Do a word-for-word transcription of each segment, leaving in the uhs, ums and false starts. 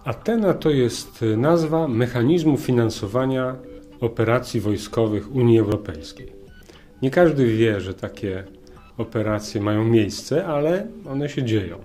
Athena to jest nazwa mechanizmu finansowania operacji wojskowych Unii Europejskiej. Nie każdy wie, że takie operacje mają miejsce, ale one się dzieją.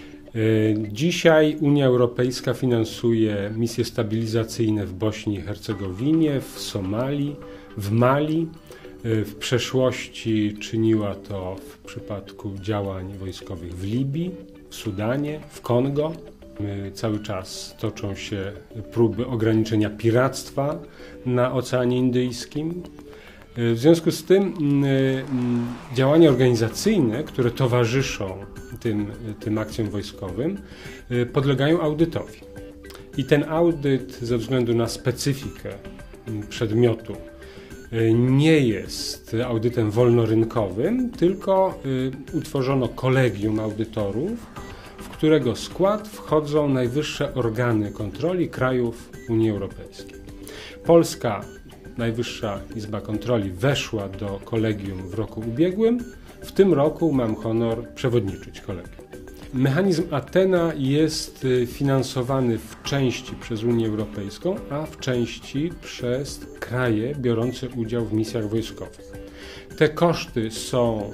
Dzisiaj Unia Europejska finansuje misje stabilizacyjne w Bośni i Hercegowinie, w Somalii, w Mali. W przeszłości czyniła to w przypadku działań wojskowych w Libii, w Sudanie, w Kongo. Cały czas toczą się próby ograniczenia piractwa na Oceanie Indyjskim. W związku z tym działania organizacyjne, które towarzyszą tym, tym akcjom wojskowym, podlegają audytowi. I ten audyt ze względu na specyfikę przedmiotu nie jest audytem wolnorynkowym, tylko utworzono kolegium audytorów, w którego skład wchodzą najwyższe organy kontroli krajów Unii Europejskiej. Polska, Najwyższa Izba Kontroli, weszła do kolegium w roku ubiegłym. W tym roku mam honor przewodniczyć kolegium. Mechanizm Athena jest finansowany w części przez Unię Europejską, a w części przez kraje biorące udział w misjach wojskowych. Te koszty są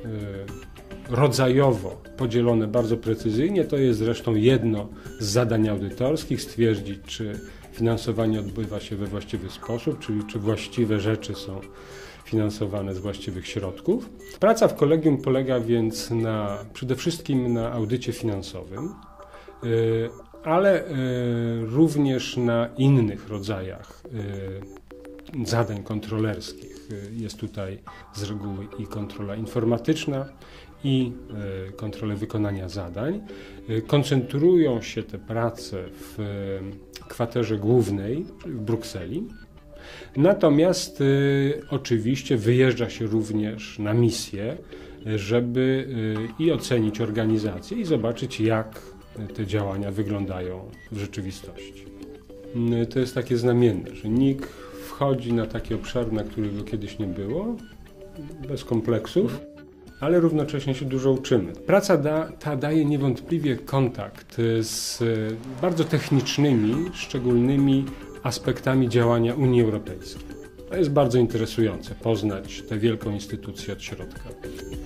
y, rodzajowo podzielone bardzo precyzyjnie. To jest zresztą jedno z zadań audytorskich, stwierdzić, czy finansowanie odbywa się we właściwy sposób, czyli czy właściwe rzeczy są finansowane z właściwych środków. Praca w kolegium polega więc na, przede wszystkim na audycie finansowym, ale również na innych rodzajach zadań kontrolerskich. Jest tutaj z reguły i kontrola informatyczna, i kontrolę wykonania zadań. Koncentrują się te prace w kwaterze głównej w Brukseli. Natomiast y, oczywiście wyjeżdża się również na misję, żeby y, i ocenić organizację i zobaczyć, jak te działania wyglądają w rzeczywistości. Y, to jest takie znamienne, że N I K wchodzi na taki obszar, na którego kiedyś nie było, bez kompleksów, ale równocześnie się dużo uczymy. Praca da, ta daje niewątpliwie kontakt z bardzo technicznymi, szczególnymi aspektami działania Unii Europejskiej. To jest bardzo interesujące, poznać tę wielką instytucję od środka.